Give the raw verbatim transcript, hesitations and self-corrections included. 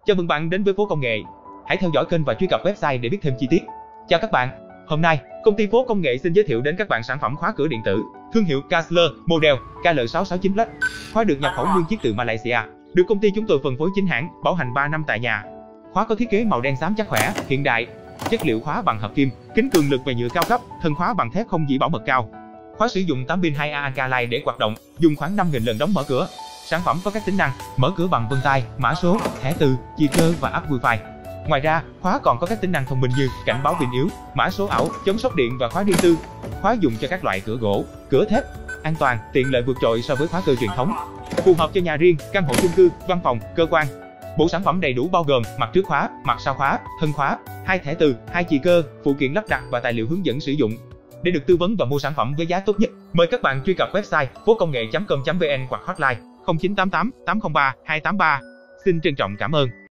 Chào mừng bạn đến với Phố Công nghệ. Hãy theo dõi kênh và truy cập website để biết thêm chi tiết. Chào các bạn. Hôm nay, công ty Phố Công nghệ xin giới thiệu đến các bạn sản phẩm khóa cửa điện tử thương hiệu Kassler, model K L sáu sáu chín Plus. Khóa được nhập khẩu nguyên chiếc từ Malaysia, được công ty chúng tôi phân phối chính hãng, bảo hành ba năm tại nhà. Khóa có thiết kế màu đen xám chắc khỏe, hiện đại. Chất liệu khóa bằng hợp kim, kính cường lực về nhựa cao cấp, thân khóa bằng thép không dỉ bảo mật cao. Khóa sử dụng tám pin hai A Alkaline để hoạt động, dùng khoảng năm nghìn lần đóng mở cửa. Sản phẩm có các tính năng mở cửa bằng vân tay, mã số, thẻ từ, chì cơ và app Wi-Fi. Ngoài ra, khóa còn có các tính năng thông minh như cảnh báo pin yếu, mã số ảo, chống sốc điện và khóa riêng tư. Khóa dùng cho các loại cửa gỗ, cửa thép, an toàn, tiện lợi vượt trội so với khóa cơ truyền thống. Phù hợp cho nhà riêng, căn hộ chung cư, văn phòng, cơ quan. Bộ sản phẩm đầy đủ bao gồm mặt trước khóa, mặt sau khóa, thân khóa, hai thẻ từ, hai chì cơ, phụ kiện lắp đặt và tài liệu hướng dẫn sử dụng. Để được tư vấn và mua sản phẩm với giá tốt nhất, mời các bạn truy cập website phố công nghệ chấm com chấm vn hoặc hotline không chín tám tám tám không ba hai tám ba. Xin trân trọng cảm ơn.